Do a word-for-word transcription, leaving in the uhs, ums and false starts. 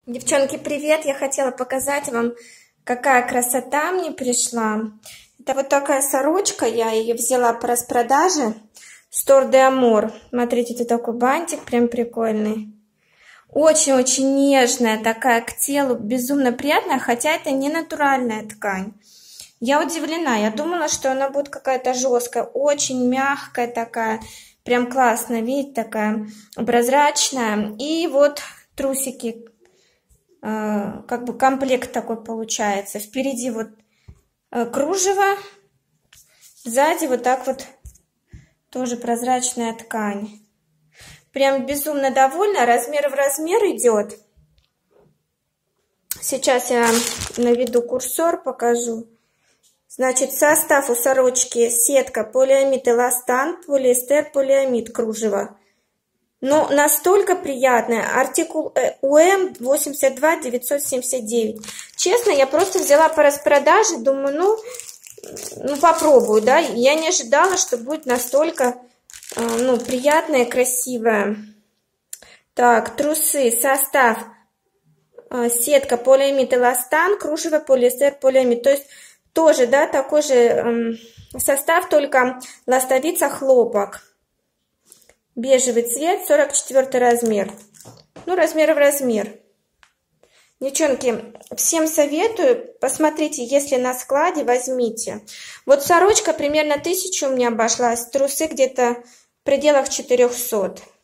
Девчонки, привет! Я хотела показать вам, какая красота мне пришла. Это вот такая сорочка, я ее взяла по распродаже. Стор де Амор. Смотрите, это такой бантик, прям прикольный. Очень-очень нежная, такая к телу, безумно приятная, хотя это не натуральная ткань. Я удивлена, я думала, что она будет какая-то жесткая, очень мягкая такая, прям классно, видите, такая прозрачная. И вот трусики. Как бы комплект такой получается. Впереди вот кружево, сзади вот так вот тоже прозрачная ткань. Прям безумно довольна. Размер в размер идет. Сейчас я наведу курсор, покажу. Значит, состав у сорочки: сетка, полиамид, эластан, полиэстер, полиамид, кружево. Но настолько приятная. Артикул УМ восемьдесят два девятьсот семьдесят девять. Честно, я просто взяла по распродаже, думаю, ну, ну попробую, да. Я не ожидала, что будет настолько, ну, приятная, красивая. Так, трусы, состав: сетка, полиамид, эластан, кружево, полиэстер, полиамид. То есть тоже, да, такой же состав, только ластовица, хлопок. Бежевый цвет, сорок четвёртый размер. Ну, размер в размер. Девчонки, всем советую. Посмотрите, если на складе, возьмите. Вот сорочка примерно тысячу у меня обошлась. Трусы где-то в пределах четырёхсот.